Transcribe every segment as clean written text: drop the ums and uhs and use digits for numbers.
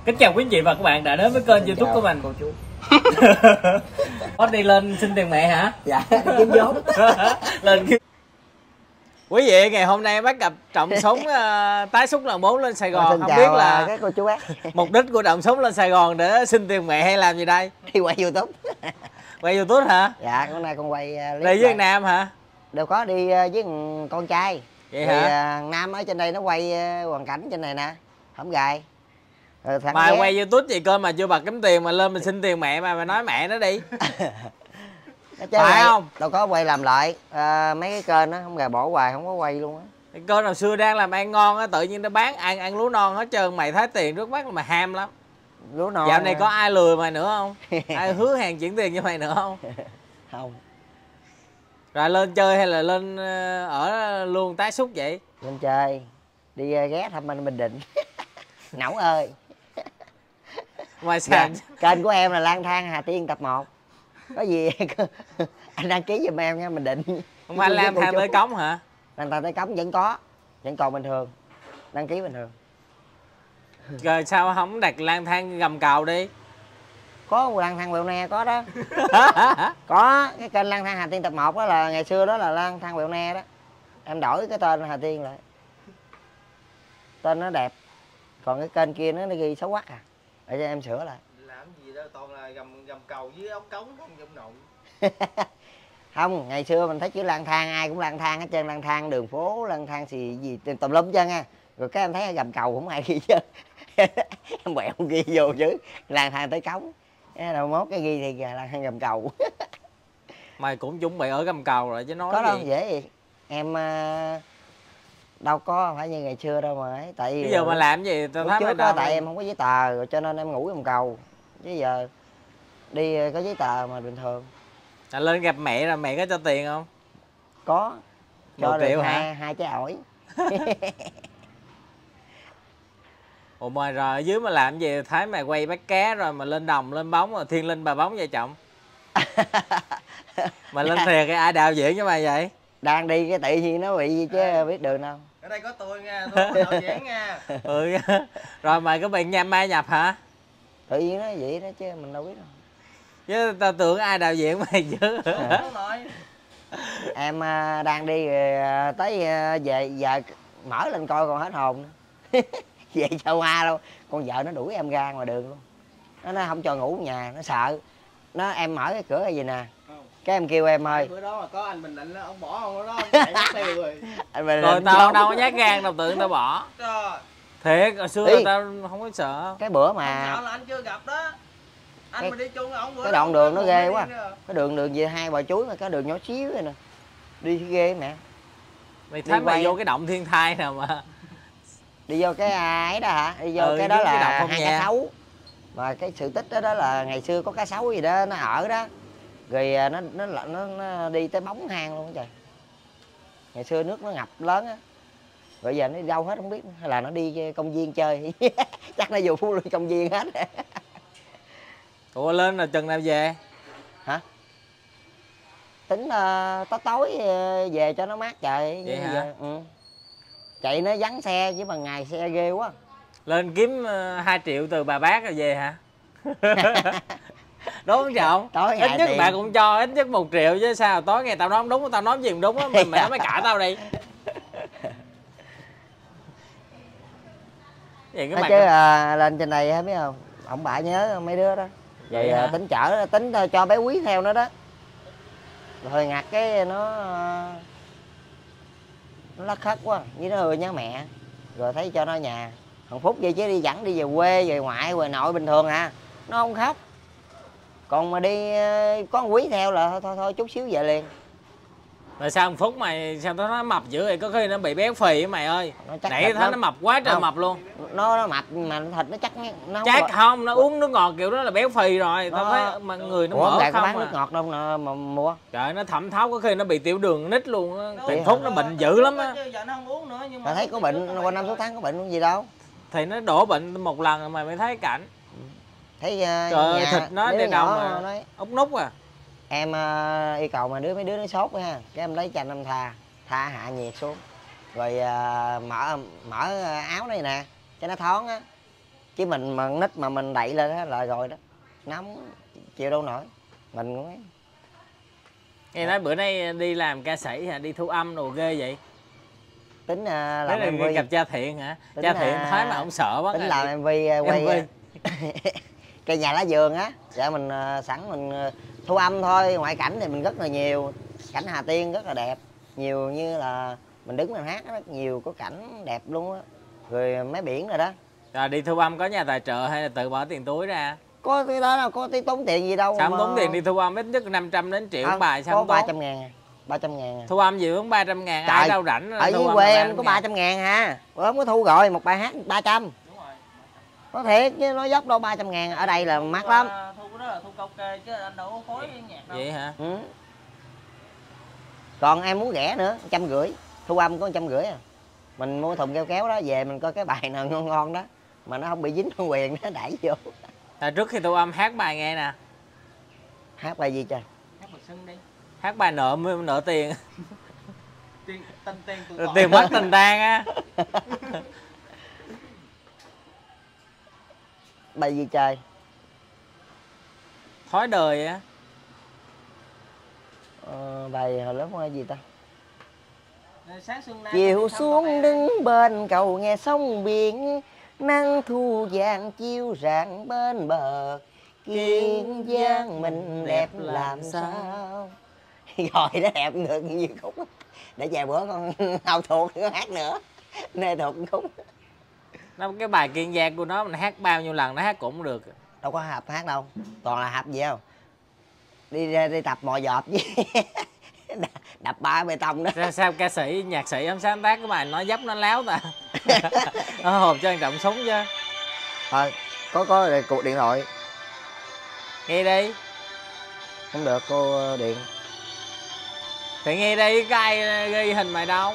Kính chào quý anh chị và các bạn đã đến với kênh YouTube của mình. Cô chú. Có đi lên xin tiền mẹ hả? Dạ, kiếm vốn. Lên kiếm. Quý vị, ngày hôm nay bắt gặp Trọng Súng tái xuất lần 4 lên Sài Gòn. Không biết là các cô chú bác. mục đích của Trọng Súng lên Sài Gòn để xin tiền mẹ hay làm gì đây? Đi quay YouTube. Quay YouTube hả? Dạ, hôm nay con quay đi với Việt Nam hả? Đâu có, đi với con trai. Vậy thì, hả? Nam ở trên đây nó quay hoàn cảnh trên này nè, hổng gài. Mà quay YouTube gì cơ mà chưa bật kiếm tiền mà lên mình xin tiền mẹ mà nói mẹ nó đi. Phải không? Đâu có quay làm lại mấy cái kênh đó không gài, bỏ hoài không có quay luôn á. Cái kênh hồi xưa đang làm ăn ngon á, tự nhiên nó bán ăn lúa non hết trơn, mày thấy tiền trước mắt là mày ham lắm. Lúa non. Dạo này có ai lừa mày nữa không? Ai hứa hẹn chuyển tiền cho mày nữa không? Không. Rồi lên chơi hay là lên ở luôn tái xuất vậy? Lên chơi, đi ghé thăm anh Bình Định. Nẩu ơi. Ngoài sàn. Dạ, kênh của em là Lang Thang Hà Tiên tập 1. Có gì anh đăng ký giùm em nha, Bình Định. Không phải lang thang tới cống hả? Lang thang tới cống vẫn có, vẫn còn bình thường, đăng ký bình thường. Rồi sao không đặt lang thang gầm cầu đi? Có lang thang Quẹo Ne có đó. Có cái kênh Lang Thang Hà Tiên tập 1 đó là ngày xưa đó là Lang Thang Quẹo Ne đó. Em đổi cái tên Hà Tiên lại, tên nó đẹp. Còn cái kênh kia nó ghi xấu quắc à, để cho em sửa lại. Làm gì đó toàn là gầm cầu với ốc cống không trong nội. Không, ngày xưa mình thấy chữ lang thang ai cũng lang thang hết trơn, lang thang đường phố, lang thang gì tùm lum chứ nha. Rồi cái em thấy gầm cầu cũng ai ghi chứ. Em quẹo ghi vô chứ lang thang tới cống. Đầu mốt cái ghi thì lang thang gầm cầu. Mày cũng chuẩn bị ở gầm cầu rồi chứ nói có gì. đâu dễ gì. Em đâu có phải như ngày xưa đâu mà ấy, tại bây giờ mà làm gì tao thấy trước đó tại em không có giấy tờ rồi cho nên em ngủ gầm cầu, chứ giờ đi có giấy tờ mà bình thường. À, lên gặp mẹ là mẹ có cho tiền không? Có, cho 1 triệu được hả? hai trái ổi. Ủa mà rồi ở dưới mà làm gì thấy mày quay bắt cá rồi mà lên đồng lên bóng rồi thiên linh bà bóng vậy Trọng? Mà lên thiệt cái ai đạo diễn cho mày vậy? Đang đi cái tự nhiên nó bị chứ biết đường đâu. Ở đây có tôi nha, tôi là đạo diễn nha. Ừ. Rồi mày có bệnh mai nhập hả? Tự nhiên nó vậy đó chứ mình đâu biết đâu. Chứ tao tưởng ai đạo diễn mày chứ. Em đang đi tới về giờ mở lên coi còn hết hồn. Về sao hoa đâu, con vợ nó đuổi em ra ngoài đường luôn. Nó không cho ngủ ở nhà, nó sợ. Em mở cái cửa gì nè. Cái em kêu em ơi. Bữa đó mà có anh Bình Định đó, ông bỏ ông đó, ông chạy mất tiêu rồi. Rồi tao đâu có nhát gan đâu, tưởng tao bỏ. Trời. Thiệt, hồi xưa tao không có sợ. Cái bữa mà Không sợ là anh chưa gặp đó. Anh mà đi chung ông bữa cái đoạn đường nó ghê quá. Cái đường về hai bà chuối mà cái đường nhỏ xíu vậy nè. Đi ghê mẹ. Mày thấy mày vô cái động thiên thai nào mà. Đi vô cái ấy đó hả? Đi vô cái đó là hai cá sấu. Mà cái sự tích đó là ngày xưa có cá sấu gì đó nó ở đó. Rồi nó đi tới bóng hang luôn trời. Ngày xưa nước nó ngập lớn á. Rồi giờ nó đi đâu hết không biết, hay là nó đi công viên chơi. Chắc nó vô Phú Lương công viên hết. Ủa lên là chừng nào về? Hả? Tính tối về cho nó mát trời. Vậy hả? Ừ. Chạy nó vắng xe chứ bằng ngày xe ghê quá. Lên kiếm 2 triệu từ bà bác rồi về hả? Đúng không Trọng? Ít nhất bạn cũng cho ít nhất 1 triệu chứ sao? Tối ngày tao nói không đúng, tao nói gì không đúng á, mày mới cãi tao đi. Vậy cái chứ lên trên này biết không? Ông bà nhớ mấy đứa đó. Vậy tính chở, tính cho bé Quý theo nữa đó. Rồi ngặt cái nó lắc khất quá, với nó nhớ mẹ. Rồi thấy cho nó nhà. Thằng Phúc vậy chứ đi dẫn đi về quê, về ngoại, về nội bình thường à. Nó không khóc. Còn mà đi có Quý theo là thôi chút xíu về liền. Rồi sao thằng Phúc mày sao nó mập dữ vậy? Có khi nó bị béo phì á mày ơi. Nãy thấy nó mập quá trời mập luôn. Nó mập mà thịt nó chắc nó chắc không, nó uống nước ngọt kiểu đó là béo phì rồi. Tao thấy mà người nó mỡ không bán nước ngọt đâu mà mua. Trời nó thẩm thấu, có khi nó bị tiểu đường nít luôn á. Thằng Phúc nó bệnh dữ lắm á. Tao thấy có bệnh qua 5 6 tháng có bệnh gì đâu. Thì nó đổ bệnh một lần mà mới thấy cảnh. Thấy trời thịt nó đi đâu mà ốc nút à. Em yêu cầu mà mấy đứa nó sốt ha, cái em lấy chanh em tha hạ nhiệt xuống, rồi mở áo này nè cho nó thoáng á, Chứ mình mà nít mà mình đậy lên đó là rồi đó, nóng chịu đâu nổi. Mình cũng nghe nói bữa nay đi làm ca sĩ hả, đi thu âm đồ ghê vậy? tính làm Thế MV. là gặp cha Thiện hả? Tính, Cha Thiện thấy mà ông sợ quá. Tính làm MV quay cây nhà lá vườn á. Dạ mình sẵn mình thu âm thôi, ngoại cảnh thì mình rất là nhiều, cảnh Hà Tiên rất là đẹp, nhiều như là mình đứng mình hát rất nhiều, có cảnh đẹp luôn á, rồi mấy biển rồi đó. Rồi đi thu âm có nhà tài trợ hay là tự bỏ tiền túi ra? Có cái đó đâu có tí tốn tiền gì đâu. Sao không tốn tiền đi thu âm ít nhất 500 đến triệu không, bài sao có không tốn? 300 ngàn. 300 ngàn. Thu âm gì cũng 300 ngàn, Trời, ai đâu rảnh. ở dưới quê em có 300 ngàn ha. Không có thu rồi, một bài hát 300. Có thiệt chứ nói dốc đâu 300 ngàn, ở đây là mắc lắm. Thu cái đó là thu cao kê chứ anh đâu có phối nhạc đâu. Vậy hả? Ừ. Còn em muốn rẻ nữa, 150, thu âm có 150 à. Mình mua thùng keo kéo đó về mình coi cái bài nào ngon ngon đó mà nó không bị dính con quyền nó đẩy vô. Trước khi thu âm hát bài nghe nè. Hát bài gì trời? Hát bài Sưng đi. Hát bài nợ tiền. Tiền Tiền mất tình tang á. Bài gì trời? Thói đời á. Bài hồi lớp gì ta? Sáng xuân nay Chiều xuống đứng bên cầu nghe sông biển, nắng thu vàng chiếu rạng bên bờ, kiên giang mình đẹp làm sao. Rồi nó đẹp được như khúc. Để vài bữa con học thuộc nó hát nữa. Nê thuộc khúc. Nó cái bài Kiên Giang của nó mình hát bao nhiêu lần nó hát cũng được. Đâu có hợp hát đâu, toàn là hợp gì không? Đi tập mò dọp với đập ba bê tông đó. Sao ca sĩ nhạc sĩ không sáng tác cái bài nói dốc nó láo ta. Nó hồn cho trọng súng chứ. Thôi có cuộc điện thoại. Nghe đi. Không được cô điện. Thì nghe đi, có ai ghi hình mày đâu.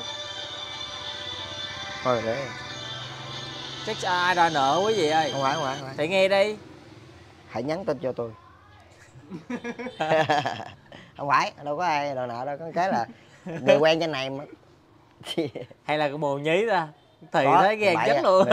Thôi để. Chắc ai đòi nợ quý vị ơi. Không phải. Thì nghe đi. Hãy nhắn tin cho tôi. Không phải, đâu có ai đòi nợ đâu, có cái là người quen trên này mà. Hay là cái bồ nhí ta. Thì Có, thấy ghen bậy chết à. luôn.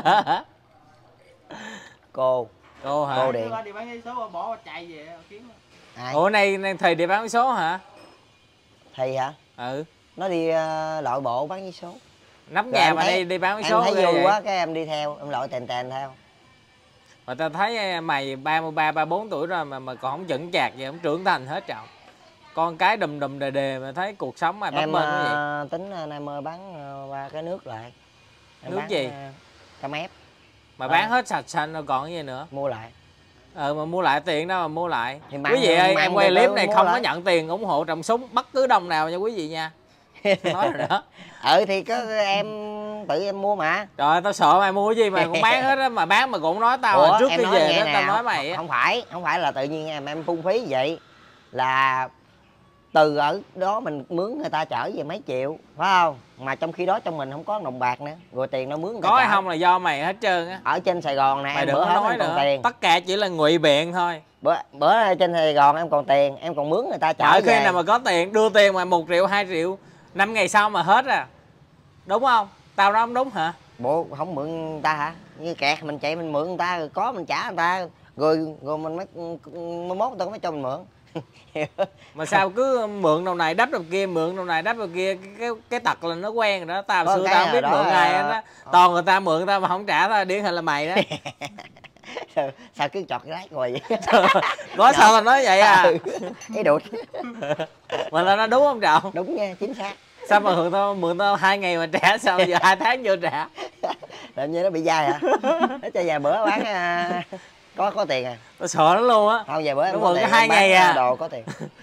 Cô hả? Cô điện. Đi bán giấy số bỏ chạy về kiếm. Ai? Ủa này Thầy đi bán số hả? Thầy hả? Ừ. Nó đi lội bộ bán giấy số. Nắm Rồi nhà em mà thấy- đi bán em số thấy ghê vui vậy? quá cái em đi theo, em lội tèn theo. Mà tao thấy mày 33, 34 tuổi rồi mà còn không chững chạc vậy, không trưởng thành hết trọn. Con cái đùm đề mà thấy cuộc sống mày bấp Em bênh quá vậy. tính em bán qua cái nước lại. Em Nước bán, gì? cam ép. Mà bán hết sạch xanh rồi còn cái gì nữa. Mua lại. Mà mua lại tiền đâu mà mua lại. Thì mang- Quý vị ơi, mang em quay về clip tôi này mua không lại. có nhận tiền ủng hộ Trọng Súng bất cứ đồng nào nha quý vị nha. Nói rồi đó. Thì có em tự em mua mà. Trời, tao sợ mày mua cái gì mày cũng bán hết á, mà bán mà cũng nói tao Ủa, là trước em khi nói về nghe đó tao nào. nói mày á. Không phải là tự nhiên em phung phí vậy, là từ ở đó mình mướn người ta chở về mấy triệu, phải không? Mà trong khi đó trong mình không có đồng bạc nữa, rồi tiền nó mướn người ta Có hay chở. không là do mày hết trơn á. Ở trên Sài Gòn này Mày em đừng bữa có hết nói em còn nữa. tiền. Tất cả chỉ là ngụy biện thôi. Bữa ở trên Sài Gòn em còn tiền, em còn mướn người ta chở Ở về. khi nào mà có tiền đưa tiền mà 1 triệu 2 triệu 5 ngày sau mà hết à. Đúng không? Tao nói không đúng hả? Bộ không mượn người ta hả? Như kẹt mình chạy mình mượn người ta, rồi có mình trả người ta, rồi mình mới mốt người ta mới cho mình mượn. Mà sao cứ mượn đầu này đắp đầu kia, mượn đầu này đắp đầu kia, cái tật là nó quen rồi đó. Tao Có xưa cái tao không biết đó mượn ai là- hết á. Toàn người ta mượn tao mà không trả tao, điển hình là mày đó. Sao cứ chọt cái lát rồi vậy? Có sao tao nói vậy à? Ý đụt. Mà tao nói đúng không Trọng? Đúng nha, chính xác. Sao mà mượn tao 2 ngày mà trả, sao giờ 2 tháng chưa trả? Làm như nó bị dai hả? Nó cho vài bữa bán có tiền à? Tao sợ nó luôn á. Không, vài bữa em Nó có mượn tiền, có 2 em bán ngày à. đồ có tiền.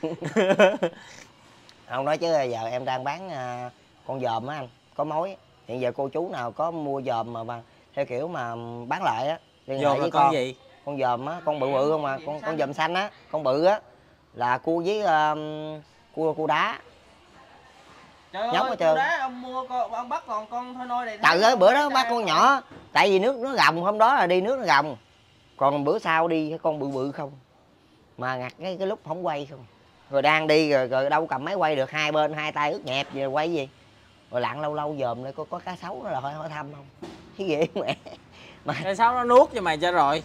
Không nói chứ giờ em đang bán con dòm á anh, có mối. Hiện giờ cô chú nào có mua dòm mà theo kiểu mà bán lại á, liên hệ Dòm là với con gì? Con dòm á, con bự bự không mà, con dòm xanh á, con bự á là cua với cua đá. Trời Nhóc ơi, hết trơn. đá ông mua ông bắt còn con thôi nôi này. Trời ơi, bữa đó bắt con nhỏ, tại vì nước nó gồng, hôm đó là đi nước nó gồng. Còn bữa sau đi cái con bự bự không. Mà ngặt cái lúc không quay không. Rồi đang đi rồi đâu cầm máy quay được, hai bên hai tay ướt nhẹp rồi quay gì. Rồi lặn lâu lâu dòm lại có cá sấu nó là hỏi thăm không. Cái ghê mẹ. Cá sấu nó nuốt cho mày cho rồi.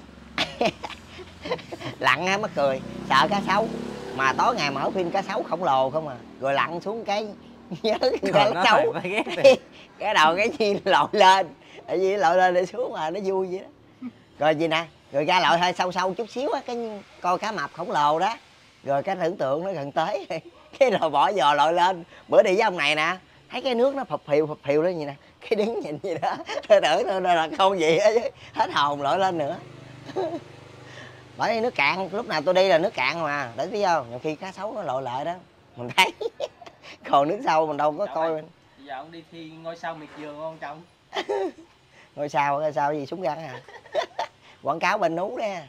Lặn á mắc cười, sợ cá sấu mà tối ngày mở phim cá sấu khổng lồ không à, rồi lặn xuống cái nhớ cá sấu cái đầu cái gì lội lên, tại vì lội lên để xuống mà nó vui vậy đó. Rồi gì nè, rồi ra lội hơi sâu sâu chút xíu á, cái coi cá mập khổng lồ đó, rồi cái tưởng tượng nó gần tới cái rồi bỏ giò lội lên. Bữa đi với ông này nè, thấy cái nước nó phập phìu đó gì nè, cái đứng nhìn gì đó tưởng nó là không gì hết, hết hồn lội lên nữa. Bởi vì nước cạn, lúc nào tôi đi là nước cạn mà, để biết không, nhiều khi cá sấu nó lội lại đó mình thấy. Còn nước sâu mình đâu có coi. Bây giờ ông đi thi ngôi sao miệt vườn không chồng? Ngôi sao gì súng gắn à? Quảng cáo bên nú đó.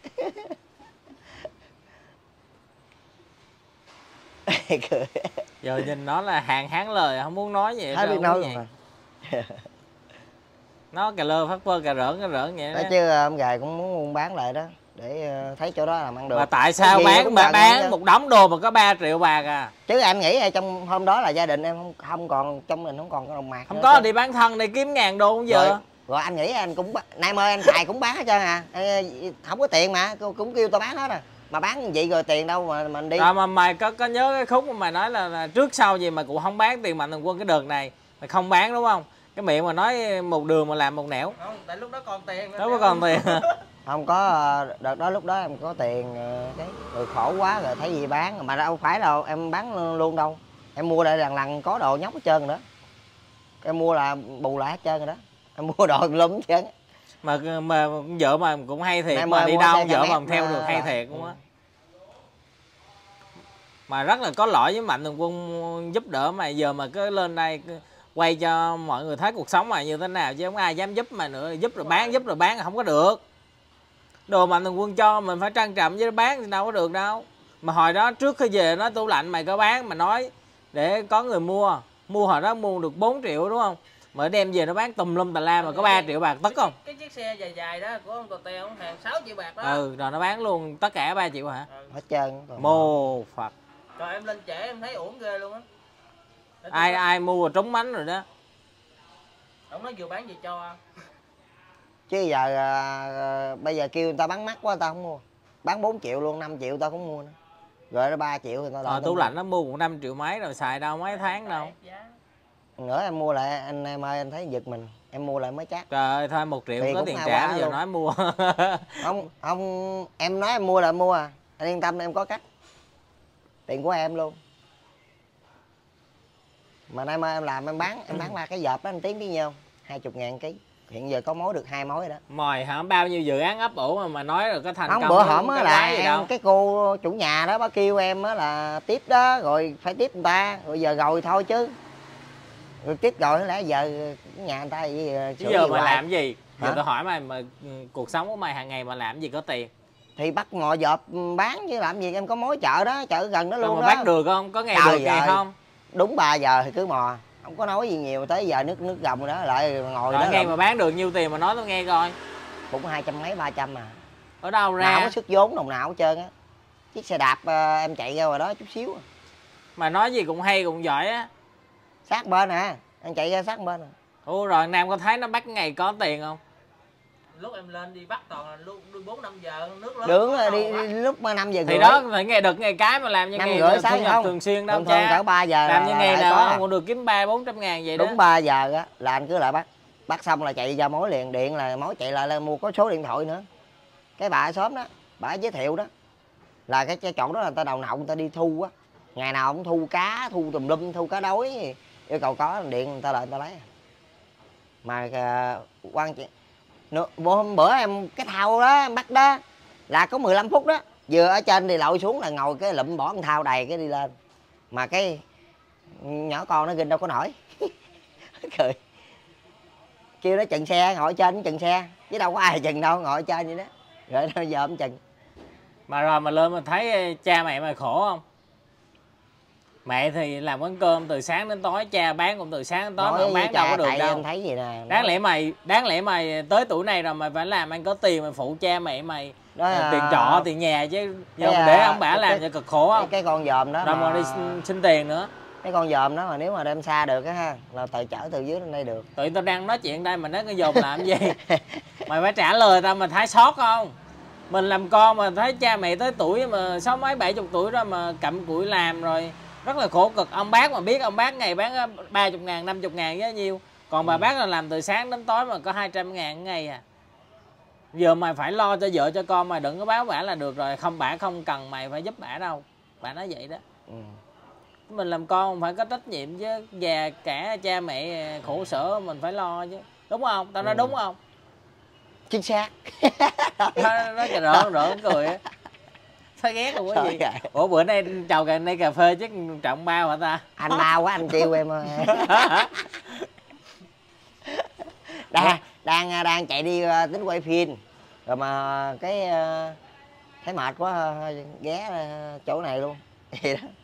Giờ nhìn nó là hàng hán lời, không muốn nói gì hết biết nói luôn mà. Nó cà lơ phát vơ cà rỡn vậy đó. Chứ ông gài cũng muốn buôn bán lại đó, để thấy chỗ đó làm ăn được. Mà tại sao bán một đống đồ mà có 3 triệu bạc à? Chứ anh nghĩ trong hôm đó là gia đình em không còn, trong mình không còn cái đồng bạc. Không có đi bán thân để kiếm ngàn đô không giờ. Rồi anh nghĩ anh cũng nay mơ anh xài cũng bán hết trơn à. Không có tiền mà cũng kêu tao bán hết à. Mà bán vậy rồi tiền đâu mà mình đi. Rồi mà mày có nhớ cái khúc mà mày nói là trước sau gì mà cũng không bán tiền Mạnh Thường Quân cái đợt này mày không bán đúng không? Cái miệng mà nói một đường mà làm một nẻo. Không, tại lúc đó còn tiền. Lúc đó còn tiền. Không có, đợt đó lúc đó em có tiền cái rồi khổ quá rồi thấy gì bán, mà đâu phải đâu em bán luôn đâu. Em mua lại lần có đồ nhóc hết trơn rồi đó. Em mua là bù lại hết trơn rồi đó. Em mua đồ lum hết trơn. Mà vợ mà cũng hay thiệt, mà đi đâu vợ mà theo được hay thiệt cũng á. Mà rất là có lỗi với Mạnh Thường Quân giúp đỡ mày, giờ mà cứ lên đây quay cho mọi người thấy cuộc sống mày như thế nào, chứ không ai dám giúp mày nữa. Giúp rồi bán không có được. Đồ Mạnh Thường Quân cho mình phải trân trọng chứ bán thì đâu có được đâu. Mà hồi đó trước khi về nói tủ lạnh mày có bán mà nói để có người mua hồi đó mua được 4 triệu đúng không, mà đem về nó bán tùm lum tà la mà có 3 triệu bạc tức không? Cái chiếc xe dài đó của ông Tò Tèo hàng 6 triệu bạc đó. Ừ, rồi nó bán luôn tất cả 3 triệu hả? Hết trơn. Mô Phật. Rồi em lên trễ em thấy uổng ghê luôn á. Ai mua rồi trúng bánh rồi đó. Ông nói vừa bán gì cho. Chứ giờ bây giờ kêu người ta bán mắc quá tao không mua. Bán 4 triệu luôn, 5 triệu tao cũng mua nữa. Rồi nó 3 triệu thì tao đòi. Tủ lạnh nó mua cũng 5 triệu mấy rồi, xài đâu mấy tháng đâu. Nữa em mua lại anh em ơi, anh thấy giật mình. Em mua lại mới chắc. Trời ơi thôi 1 triệu thì có tiền trả bây giờ nói mua. Không em nói em mua là em mua à. Anh yên tâm em có cách. Tiền của em luôn. Mà nay mai em làm em bán ba cái dợp đó anh Tiến biết nhiêu? 20.000 ký. Hiện giờ có mối được 2 mối đó. Mồi hả? Bao nhiêu dự án ấp ủ mà nói rồi có thành công. Không, bữa hổm á là em, cái cô chủ nhà đó bà kêu em á là tiếp đó, rồi phải tiếp người ta, rồi giờ rồi thôi chứ. Rồi tiếp rồi lẽ giờ nhà người ta gì chứ giờ mà làm gì? Giờ tôi hỏi mày mà cuộc sống của mày hàng ngày mà làm gì có tiền? Thì bắt ngồi dợp bán chứ làm gì, em có mối chợ đó, chợ gần đó luôn mà đó. bắt được không? Có ngày được ngày không? Đúng 3 giờ thì cứ mò. Không có nói gì nhiều, tới giờ nước gồng đó lại ngồi rồi đó. Nghe mà bán được nhiêu tiền mà nói tôi nghe coi. Cũng 200 mấy 300 à. Ở đâu ra? Nào có sức vốn đồng nào hết trơn á. Chiếc xe đạp em chạy ra ngoài đó chút xíu à. Mà nói gì cũng hay cũng giỏi á. Sát bên à, em chạy ra sát bên à. Ủa rồi Nam có thấy nó bắt ngày có tiền không? Lúc em lên đi bắt toàn là lúc 4-5 giờ nước lớn. Đúng rồi, đi lúc 5 giờ thì đó phải nghe được ngày cái mà làm như ngày thu nhập thường xuyên đâu cha. Cỡ 3 giờ làm như ngày nào cũng được kiếm 300-400 ngàn vậy đó. Đúng 3 giờ á là anh cứ lại bắt xong là chạy ra mối liền, điện là mối chạy lại là mua có số điện thoại nữa. Cái bà ở xóm đó, bà giới thiệu đó là cái chỗ đó là người ta đầu nậu người ta đi thu á, ngày nào cũng thu cá, thu tùm lum, thu cá đối, yêu cầu có điện người ta lại người ta lấy. Mà quan trọng hôm bữa em cái thau đó em bắt đó là có 15 phút đó, vừa ở trên thì lội xuống là ngồi cái lụm bỏ con thau đầy cái đi lên, mà cái nhỏ con nó ginh đâu có nổi. Cười, kêu nó chừng xe, ngồi trên chừng xe chứ đâu có ai chừng đâu, ngồi trên vậy đó, rồi nó giờ ông chừng. Mà rồi mà lên mà thấy cha mẹ mày khổ không? Mẹ thì làm quán cơm từ sáng đến tối, cha bán cũng từ sáng đến tối. Mà bán đâu có được đâu. Em thấy gì nè, đáng lẽ mày tới tuổi này rồi mày phải làm ăn có tiền, mày phụ cha mẹ mày đó, tiền trọ tiền nhà chứ. Giờ để ông bà làm cho cực khổ không? Cái con dòm đó rồi mà đi xin tiền nữa. Cái con dòm đó mà nếu mà đem xa được á ha, là tự chở từ dưới lên đây được. Tụi tao đang nói chuyện đây mà nói cái dòm làm gì? Mày phải trả lời tao mà thấy sót không? Mình làm con mà thấy cha mẹ tới tuổi mà 60 mấy 70 tuổi đó mà cặm cụi làm rồi rất là khổ cực. Ông bác mà biết ông bác ngày bán 30.000 50.000 với nhiêu. Còn bà bác là làm từ sáng đến tối mà có 200.000 ngày à. Giờ mày phải lo cho vợ cho con, mày đừng có báo bả là được rồi. Không, bả không cần mày phải giúp bả đâu. Bà nói vậy đó. Mình làm con phải có trách nhiệm chứ. Già cả cha mẹ khổ sở mình phải lo chứ. Đúng không? Tao nói đúng không? Chính xác. Nó rợn rợn cười á. Sao ghét luôn cái gì. Ủa bữa nay chầu gần đây cà phê chắc trọng bao hả ta? Anh bao quá anh kêu em ơi. đang chạy đi tính quay phim rồi mà cái thấy mệt quá ghé chỗ này luôn vậy đó.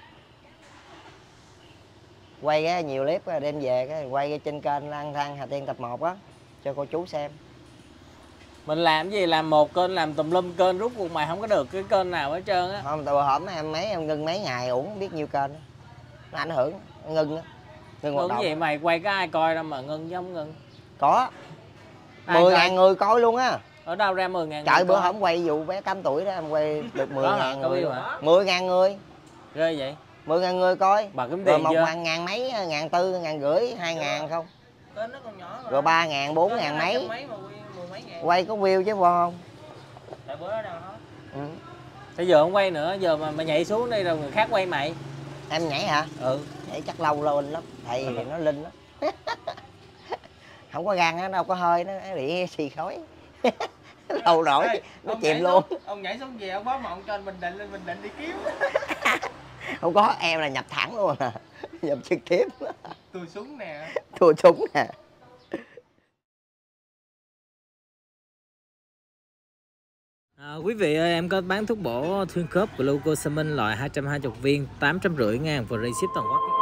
Quay cái nhiều clip đem về cái quay cái trên kênh Lang Thang Hà Tiên tập 1 á cho cô chú xem. Mình làm cái gì làm một kênh làm tùm lum kênh, rút cuộc mày không có được cái kênh nào hết trơn á. Không, từ hổm em ngưng mấy ngày uổng biết nhiêu kênh nó ảnh hưởng ngưng á. Ngưng gì mày quay có ai coi đâu mà ngưng chứ không ngưng. Có 10.000 người coi luôn á. Ở đâu ra 10.000? Trời bữa hổm quay vụ bé 8 tuổi đó em quay được 10.000 người. 10.000 người. Ghê vậy. 10.000 người coi. Bà kiếm tiền chưa? 1.000 mấy, 1.400, 1.500, 2.000 không? Tên nó còn nhỏ rồi 3.000, 4.000 mấy. Quay có view chứ phải không? Tại bữa đó đâu hết. Bây giờ không quay nữa, giờ mà mày nhảy xuống đây rồi người khác quay mày. Em nhảy hả? Nhảy chắc lâu lên lắm, thầy thì nó linh lắm. Không có gan nó đâu có hơi, nó bị xì khói. Lâu nổi, nó chìm luôn. Ông nhảy xuống về ông báo mộng cho anh Bình Định lên Bình Định đi kiếm. Không có, em là nhập thẳng luôn à. Nhập trực tiếp. Tôi súng nè. Tôi súng nè. Quý vị ơi, em có bán thuốc bổ thuyên khớp Glucosamine loại 220 viên 850.000 và ship toàn quốc.